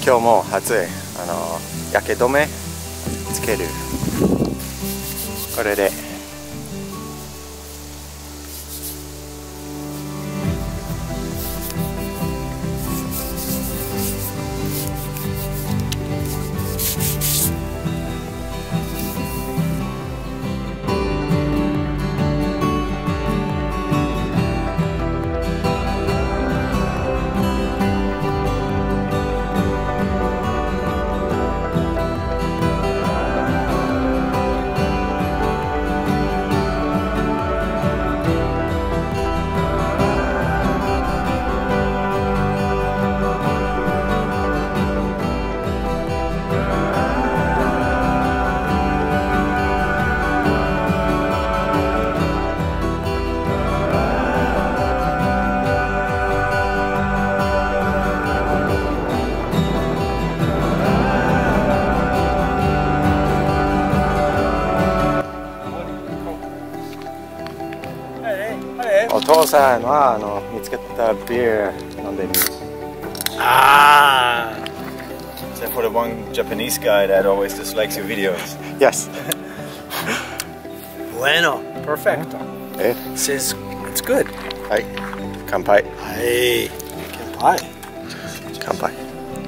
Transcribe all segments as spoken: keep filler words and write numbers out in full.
今日も暑い。あの焼け止めつける。これでお父さんはあの見つけたビール飲んでみる。 Ah, is that for the one Japanese guy that always dislikes your videos? Yes. Bueno, perfecto. Eh? Says it's good. はい、乾杯。 はい、乾杯。 乾杯。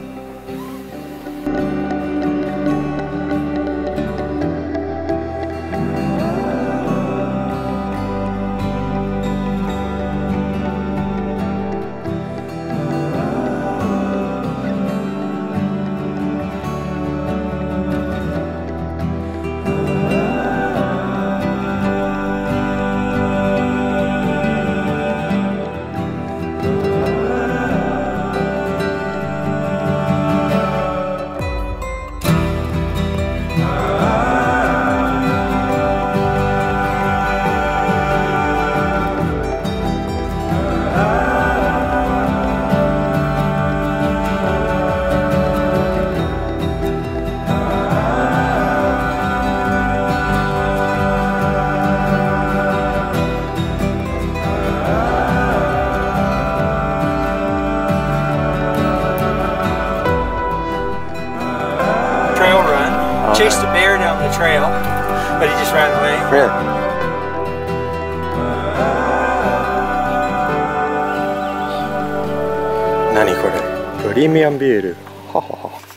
Chased a bear down the trail, but he just ran away. Really? 何これ？プレミアムビール。ははは。